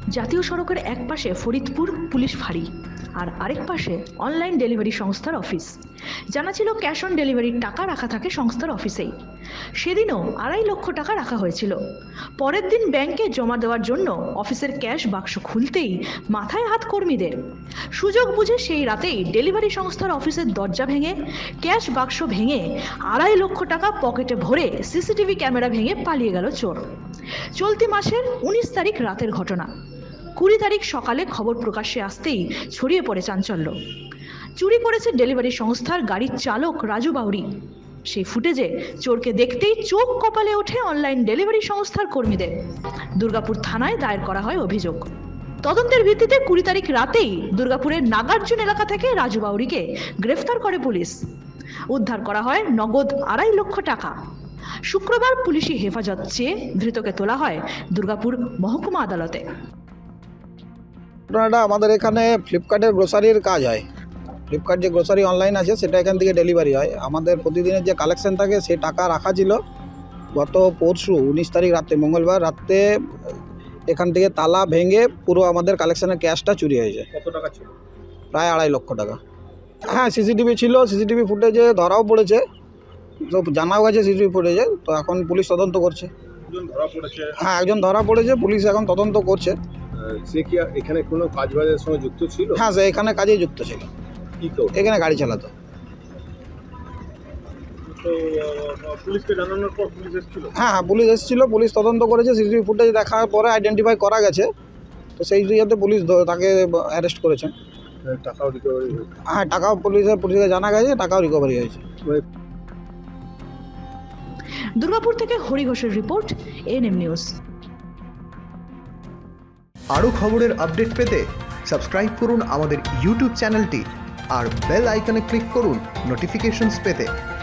জাতীয় সড়কের এক পাশে ফরিদপুর পুলিশ ফাঁড়ি আর আরেক পাশে অনলাইন ডেলিভারি সংস্থার অফিস। জানা ছিল ক্যাশ অন ডেলিভারির টাকা রাখা থাকে সংস্থার অফিসেই। সেদিনও 2.5 লক্ষ টাকা রাখা হয়েছিল। পরের দিন ব্যাংকে জমা দেওয়ার জন্য অফিসের ক্যাশ বাক্স খুলতেই মাথায় হাত কর্মীদের। সুযোগ বুঝে সেই রাতেই ডেলিভারি সংস্থার অফিসের দরজা ভেঙে ক্যাশ বাক্স ভেঙে 2.5 লক্ষ টাকা পকেটে ভরে সিসিটিভি ক্যামেরা ভেঙে পালিয়ে গেল চোর। চলতি মাসের 19 তারিখ রাতের ঘটনা। 20 তারিখ সকালে খবর প্রকাশ্যে আসতেই ছড়িয়ে পড়ে চাঞ্চল্য। চুরি করেছে ডেলিভারি সংস্থার গাড়ির চালক রাজু বাউরি। সেই ফুটেজে চোরকে দেখতেই চোখ কপালে ওঠে অনলাইন ডেলিভারি সংস্থার কর্মীদের। দুর্গাপুর থানায় দায়ের করা হয় অভিযোগ। তদন্তের ভিত্তিতে 20 তারিখ রাতেই দুর্গাপুরের নাগার্জুন এলাকা থেকে রাজু বাউরিকে গ্রেফতার করে পুলিশ। উদ্ধার করা হয় নগদ 2.5 লক্ষ টাকা। শুক্রবার পুলিশি হেফাজত চেয়ে ধৃতকে তোলা হয় দুর্গাপুর মহকুমা আদালতে। ঘটনাটা আমাদের এখানে ফ্লিপকার্টের গ্রোসারির কাজ হয়। ফ্লিপকার্ট যে গ্রোসারি অনলাইন আছে সেটা এখান থেকে ডেলিভারি হয়। আমাদের প্রতিদিনের যে কালেকশন থাকে সেই টাকা রাখা ছিল। গত পরশু 19 তারিখ রাতে, মঙ্গলবার রাতে এখান থেকে তালা ভেঙে পুরো আমাদের কালেকশনের ক্যাশটা চুরি হয়েছে। কত টাকা ছিল? প্রায় 2.5 লক্ষ টাকা। হ্যাঁ, সিসিটিভি ছিল, সিসিটিভি ফুটেজে ধরাও পড়েছে, তো জানাও গেছে সিসিটিভি ফুটেজে। তো এখন পুলিশ তদন্ত করছে। ধরা পড়েছে? হ্যাঁ, একজন ধরা পড়েছে, পুলিশ এখন তদন্ত করছে। সে কি এখানে কোনো কাজবাজের সঙ্গে যুক্ত ছিল? হ্যাঁ, সে এখানে কাজেই যুক্ত ছিল। কি করতো? এখানে গাড়ি চালাতো। তো পুলিশকে জানানোর পর পুলিশ এসেছিল? হ্যাঁ, পুলিশ এসেছিল, পুলিশ তদন্ত করেছে। সিসিটিভি ফুটেজ দেখার পরে আইডেন্টিফাই করা গেছে, তো সেই ইয়েতে পুলিশ তাকে অ্যারেস্ট করেছেন। টাকাও রিকভারি হয়েছে? হ্যাঁ, টাকাও পুলিশকে জানা গেছে, টাকাও রিকভারি হয়েছে। দুর্গাপুর থেকে হরি ঘোষের রিপোর্ট, এএনএম নিউজ। আরও খবরের আপডেট পেতে সাবস্ক্রাইব করুন আমাদের ইউটিউব চ্যানেলটি আর বেল আইকনে ক্লিক করুন নোটিফিকেশনস পেতে।